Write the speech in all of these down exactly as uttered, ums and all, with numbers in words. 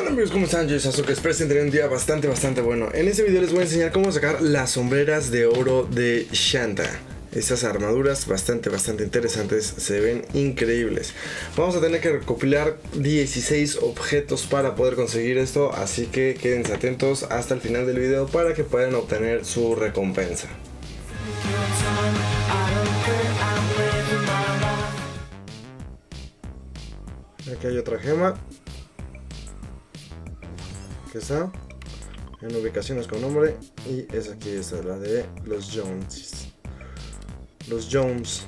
Hola amigos, ¿cómo están? Yo soy Sasuke, espero que tengan un día bastante, bastante bueno. En este video les voy a enseñar cómo sacar las sombreras de oro de Shanta. Estas armaduras bastante, bastante interesantes, se ven increíbles. Vamos a tener que recopilar dieciséis objetos para poder conseguir esto, así que quédense atentos hasta el final del video para que puedan obtener su recompensa. Aquí hay otra gema que está en ubicaciones con nombre, y es aquí, esta es la de los Jones. Los Jones.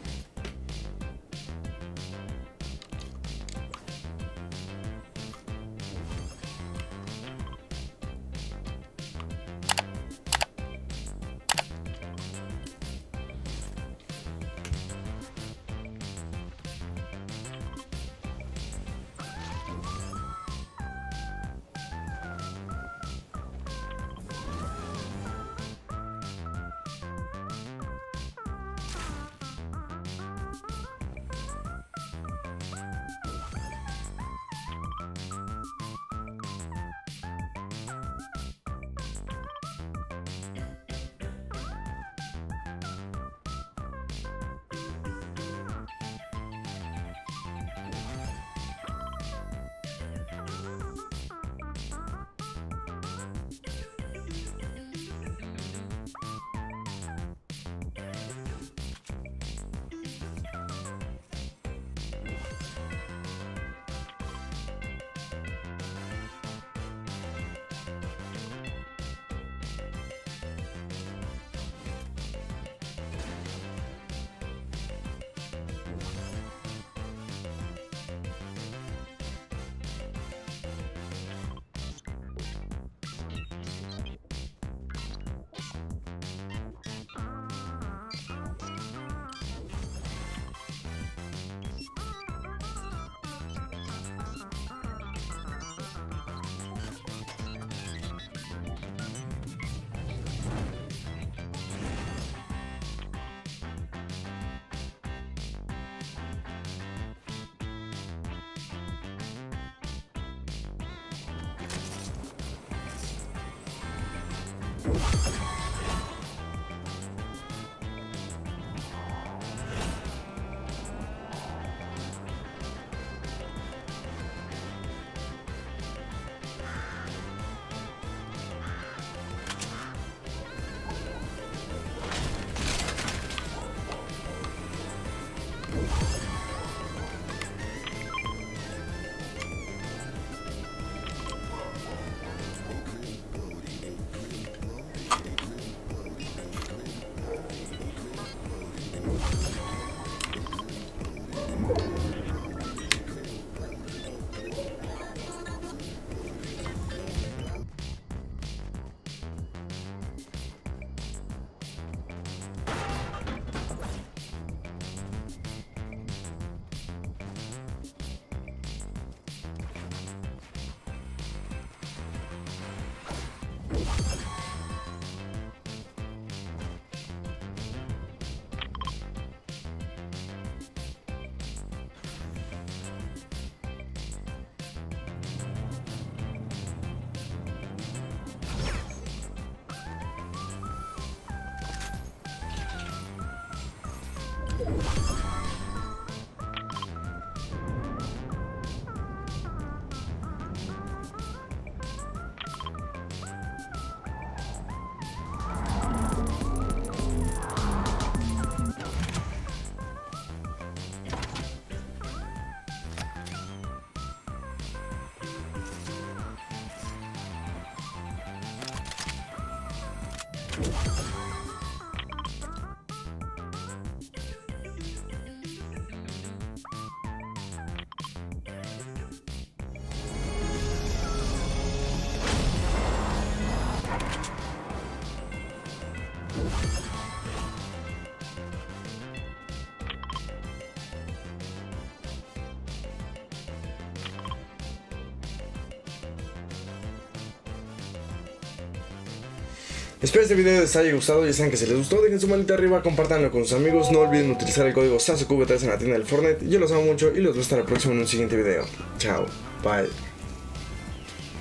Espero este video les haya gustado. Ya saben que si les gustó, dejen su manita arriba, compártanlo con sus amigos. No olviden utilizar el código SasukeV tres en la tienda del Fortnite. Yo los amo mucho y los veo hasta la próxima en un siguiente video. Chao, bye.